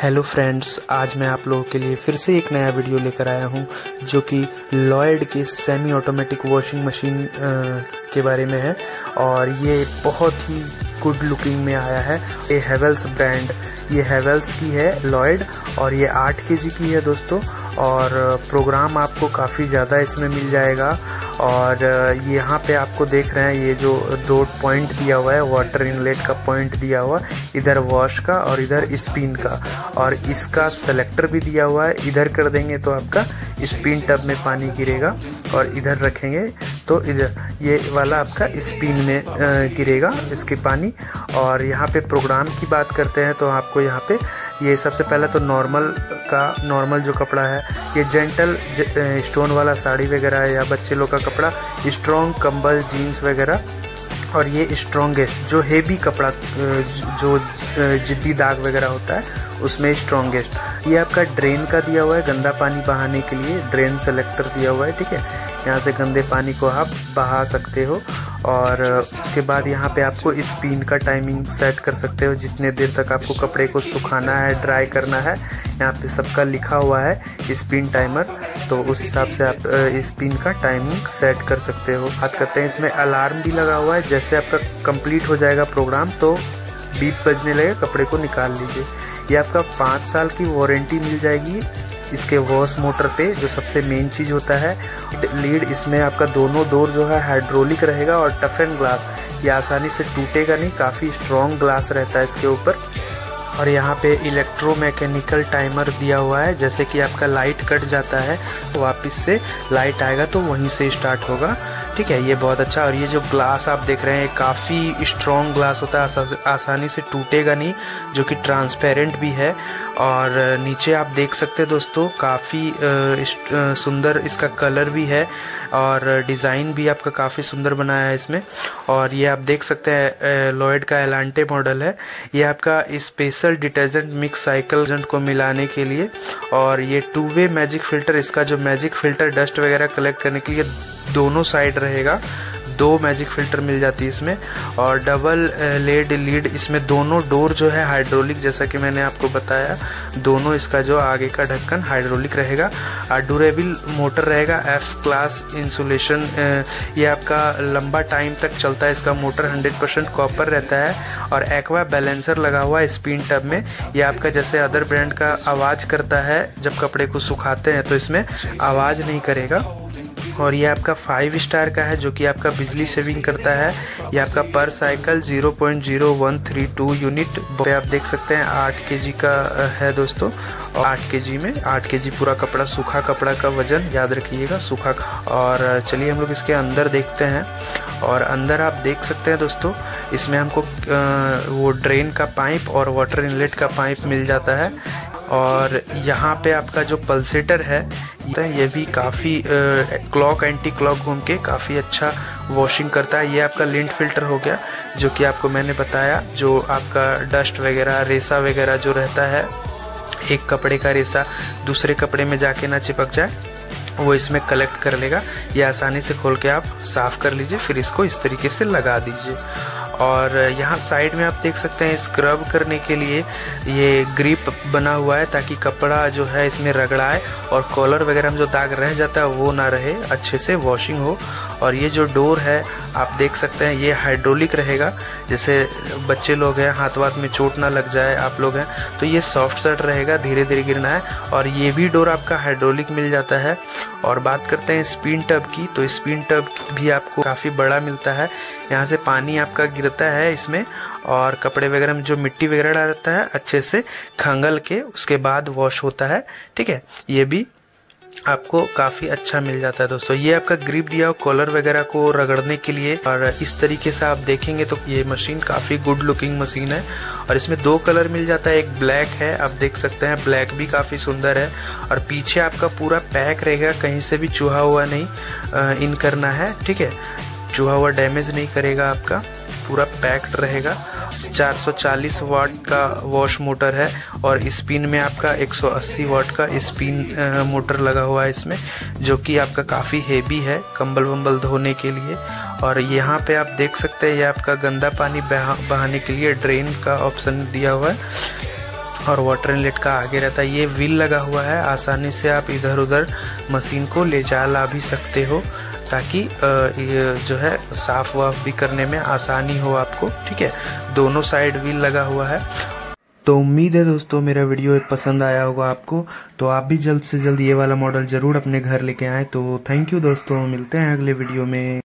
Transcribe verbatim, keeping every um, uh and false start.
Hello friends, आज मैं आप लोगों के लिए फिर से एक नया वीडियो लेकर आया हूं जो कि लॉयड के सेमी ऑटोमेटिक वॉशिंग मशीन के बारे में है। और ये बहुत ही गुड लुकिंग में आया है। ये हेवेल्स ब्रांड, ये हेवेल्स की है लॉयड, और ये आठ के जी की है दोस्तों। और प्रोग्राम आपको काफ़ी ज़्यादा इसमें मिल जाएगा। और यहाँ पे आपको देख रहे हैं ये जो दो पॉइंट दिया हुआ है, वाटर इनलेट का पॉइंट दिया हुआ, इधर वॉश का और इधर स्पिन का, और इसका सेलेक्टर भी दिया हुआ है। इधर कर देंगे तो आपका स्पिन टब में पानी गिरेगा, और इधर रखेंगे तो इधर ये वाला आपका स्पिन में गिरेगा इसके पानी। और यहाँ पे प्रोग्राम की बात करते हैं तो आपको यहाँ पे ये सबसे पहले तो नॉर्मल का नॉर्मल जो कपड़ा है, ये जेंटल स्टोन वाला साड़ी वगैरह या बच्चे लोग का कपड़ा, स्ट्रॉन्ग कंबल जीन्स वगैरह, और ये स्ट्रॉन्गेस्ट जो हेवी कपड़ा जो जिद्दी दाग वगैरह होता है उसमें स्ट्रॉन्गेस्ट। ये आपका ड्रेन का दिया हुआ है, गंदा पानी बहाने के लिए ड्रेन सेलेक्टर दिया हुआ है, ठीक है। यहाँ से गंदे पानी को आप बहा सकते हो। और उसके बाद यहाँ पे आपको स्पिन का टाइमिंग सेट कर सकते हो, जितने देर तक आपको कपड़े को सुखाना है, ड्राई करना है। यहाँ पे सबका लिखा हुआ है स्पिन टाइमर, तो उस हिसाब से आप स्पिन का टाइमिंग सेट कर सकते हो। बात करते हैं, इसमें अलार्म भी लगा हुआ है। जैसे आपका कंप्लीट हो जाएगा प्रोग्राम तो बीप बजने लगे, कपड़े को निकाल लीजिए। ये आपका पाँच साल की वारंटी मिल जाएगी इसके वॉश मोटर पे, जो सबसे मेन चीज़ होता है। लीड इसमें आपका दोनों डोर जो है हाइड्रोलिक रहेगा और टफ एंड ग्लास, ये आसानी से टूटेगा नहीं, काफ़ी स्ट्रॉन्ग ग्लास रहता है इसके ऊपर। और यहाँ पे इलेक्ट्रोमैकेनिकल टाइमर दिया हुआ है, जैसे कि आपका लाइट कट जाता है तो वापस से लाइट आएगा तो वहीं से स्टार्ट होगा, ठीक है। ये बहुत अच्छा। और ये जो ग्लास आप देख रहे हैं काफ़ी स्ट्रॉन्ग ग्लास होता है, आसा, आसानी से टूटेगा नहीं, जो कि ट्रांसपेरेंट भी है। और नीचे आप देख सकते हैं दोस्तों, काफ़ी सुंदर इसका कलर भी है, और डिज़ाइन भी आपका काफ़ी सुंदर बनाया है इसमें। और ये आप देख सकते हैं लॉयड का एलांटे मॉडल है। ये आपका स्पेशल डिटर्जेंट मिक्स साइकिल को मिलाने के लिए, और ये टू वे मैजिक फ़िल्टर, इसका जो मैजिक फ़िल्टर डस्ट वगैरह कलेक्ट करने के लिए दोनों साइड रहेगा, दो मैजिक फ़िल्टर मिल जाती है इसमें। और डबल लेड लीड, इसमें दोनों डोर जो है हाइड्रोलिक, जैसा कि मैंने आपको बताया, दोनों इसका जो आगे का ढक्कन हाइड्रोलिक रहेगा। और ड्यूरेबल मोटर रहेगा, एफ क्लास इंसुलेशन, ये आपका लंबा टाइम तक चलता है इसका मोटर, हंड्रेड परसेंट कॉपर रहता है। और एक्वा बैलेंसर लगा हुआ है स्पिन टब में। ये आपका जैसे अदर ब्रांड का आवाज़ करता है जब कपड़े को सुखाते हैं, तो इसमें आवाज़ नहीं करेगा। और ये आपका फाइव स्टार का है, जो कि आपका बिजली सेविंग करता है। ये आपका per cycle zero point zero one three two unit पे आप देख सकते हैं, आठ केजी का है दोस्तों। और आठ केजी में आठ केजी पूरा कपड़ा, सूखा कपड़ा का वजन याद रखिएगा, सूखा। और चलिए हम लोग इसके अंदर देखते हैं। और अंदर आप देख सकते हैं दोस्तों, इसमें हमको वो ड्रेन का पाइप और वाटर इनलेट का पाइप मिल जाता है। और यहाँ पे आपका जो पल्सेटर है ये भी काफ़ी क्लॉक एंटी क्लॉक घूम के काफ़ी अच्छा वॉशिंग करता है। ये आपका लिंट फिल्टर हो गया, जो कि आपको मैंने बताया, जो आपका डस्ट वगैरह, रेसा वगैरह जो रहता है, एक कपड़े का रेसा दूसरे कपड़े में जाके ना चिपक जाए, वो इसमें कलेक्ट कर लेगा। ये आसानी से खोल के आप साफ़ कर लीजिए, फिर इसको इस तरीके से लगा दीजिए। और यहाँ साइड में आप देख सकते हैं स्क्रब करने के लिए ये ग्रिप बना हुआ है, ताकि कपड़ा जो है इसमें रगड़ाए और कॉलर वगैरह में जो दाग रह जाता है वो ना रहे, अच्छे से वॉशिंग हो। और ये जो डोर है आप देख सकते हैं, ये हाइड्रोलिक रहेगा, जैसे बच्चे लोग हैं, हाथ वाथ में चोट ना लग जाए आप लोग हैं तो ये सॉफ्ट सर्ट रहेगा, धीरे धीरे गिरना है। और ये भी डोर आपका हाइड्रोलिक मिल जाता है। और बात करते हैं स्पिन टब की, तो स्पिन टब भी आपको काफ़ी बड़ा मिलता है। यहाँ से पानी आपका गिरता है इसमें, और कपड़े वगैरह में जो मिट्टी वगैरह रहता है अच्छे से खंगल के उसके बाद वॉश होता है, ठीक है। ये भी आपको काफ़ी अच्छा मिल जाता है दोस्तों। ये आपका ग्रिप दिया हो कॉलर वगैरह को रगड़ने के लिए। और इस तरीके से आप देखेंगे तो ये मशीन काफ़ी गुड लुकिंग मशीन है। और इसमें दो कलर मिल जाता है, एक ब्लैक है, आप देख सकते हैं, ब्लैक भी काफ़ी सुंदर है। और पीछे आपका पूरा पैक रहेगा, कहीं से भी चूहा हुआ नहीं इन करना है, ठीक है। चूहा हुआ डैमेज नहीं करेगा, आपका पूरा पैक्ड रहेगा। चार सौ चालीस वाट का वॉश मोटर है, और स्पिन में आपका एक सौ अस्सी वाट का स्पिन मोटर लगा हुआ है इसमें, जो कि आपका काफ़ी हेवी है कंबल वंबल धोने के लिए। और यहाँ पे आप देख सकते हैं ये आपका गंदा पानी बहाने के लिए ड्रेन का ऑप्शन दिया हुआ है। और वाटर इनलेट का आगे रहता है। ये व्हील लगा हुआ है, आसानी से आप इधर उधर मशीन को ले जा ला भी सकते हो, ताकि ये जो है साफ वाफ भी करने में आसानी हो आपको। ठीक है, दोनों साइड व्हील लगा हुआ है। तो उम्मीद है दोस्तों मेरा वीडियो पसंद आया होगा आपको, तो आप भी जल्द से जल्द ये वाला मॉडल ज़रूर अपने घर लेके आएँ। तो थैंक यू दोस्तों, मिलते हैं अगले वीडियो में।